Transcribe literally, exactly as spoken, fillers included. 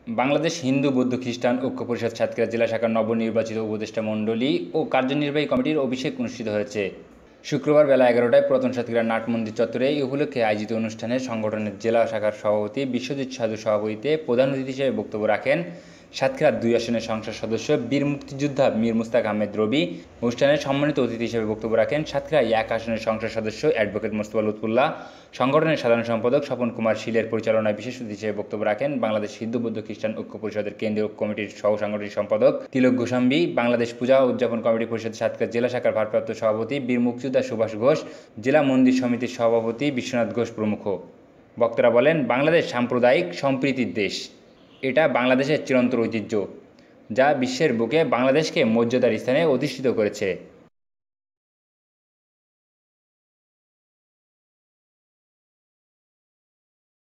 বাংলাদেশ হিন্দু বৌদ্ধ খ্রিস্টান ঐক্য পরিষদ সাতক্ষীরা জেলা শাখার নবনির্বাচিত উপদেষ্টা মণ্ডলী ও কার্যনির্বাহী কমিটির অভিষেক অনুষ্ঠিত হয়েছে। শুক্রবার বেলা এগারোটায় পুরাতন সাতক্ষীরা নাট মন্দির চত্বরে এই উপলক্ষে আয়োজিত অনুষ্ঠানে সংগঠনের জেলা শাখার সভাপতি বিশ্বজিৎ সাধু সভাপতিত্বে প্রধান অতিথি হিসেবে বক্তব্য রাখেন সাতক্ষীরা দুই আসনের সংসদ সদস্য বীর মুক্তিযোদ্ধা মীর মুস্তাক আহমেদ রবি। অনুষ্ঠানে সম্মানিত অতিথি হিসেবে বক্তব্য রাখেন সাতক্ষীরা এক আসনের সংসদ সদস্য অ্যাডভোকেট মোস্তফা লুৎফুল্লাহ। সংগঠনের সাধারণ সম্পাদক স্বপন কুমার শীলের পরিচালনায় বিশেষ অতিথি হিসেবে বক্তব্য রাখেন বাংলাদেশ হিন্দু বৌদ্ধ খ্রিস্টান ঐক্য পরিষদের কেন্দ্রীয় কমিটির সহ সাংগঠনিক সম্পাদক তিলক গোস্বামী, বাংলাদেশ পূজা উদযাপন কমিটি পরিষদ সাতক্ষীরা জেলা শাখার ভারপ্রাপ্ত সভাপতি বীর মুক্তিযোদ্ধা সুভাষ ঘোষ, জেলা মন্দির সমিতির সভাপতি বিশ্বনাথ ঘোষ প্রমুখ। বক্তারা বলেন, বাংলাদেশ সাম্প্রদায়িক সম্প্রীতির দেশ। এটা বাংলাদেশের চিরন্তন ঐতিহ্য, যা বিশ্বের বুকে বাংলাদেশকে মর্যাদার স্থানে অধিষ্ঠিত করেছে।